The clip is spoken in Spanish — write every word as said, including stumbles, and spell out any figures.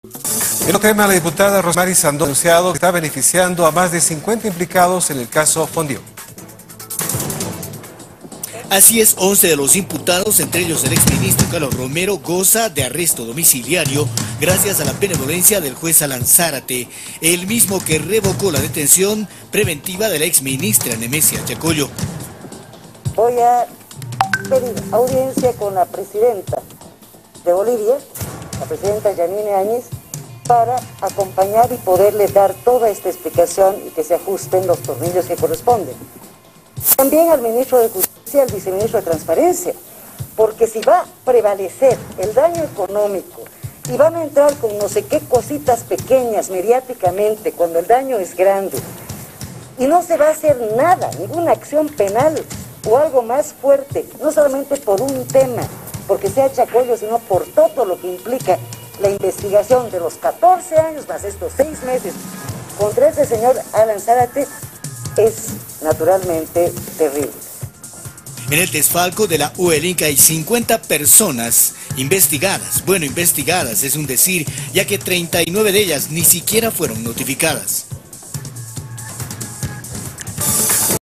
En otro tema, la diputada Rosmary Sandón ha anunciado que está beneficiando a más de cincuenta implicados en el caso Fondió. Así es, once de los imputados, entre ellos el exministro Carlos Romero, goza de arresto domiciliario gracias a la benevolencia del juez Alan Zárate, el mismo que revocó la detención preventiva de la exministra Nemesia Chacollo. Voy a pedir audiencia con la presidenta de Bolivia, la presidenta Yanine Áñez, para acompañar y poderle dar toda esta explicación y que se ajusten los tornillos que corresponden. También al ministro de Justicia, al viceministro de Transparencia, porque si va a prevalecer el daño económico y van a entrar con no sé qué cositas pequeñas mediáticamente cuando el daño es grande y no se va a hacer nada, ninguna acción penal o algo más fuerte, no solamente por un tema, porque sea Chacollo, sino por todo lo que implica la investigación de los catorce años más estos seis meses contra este señor Alan Zárate, es naturalmente terrible. En el desfalco de la U E L I N C hay cincuenta personas investigadas. Bueno, investigadas es un decir, ya que treinta y nueve de ellas ni siquiera fueron notificadas.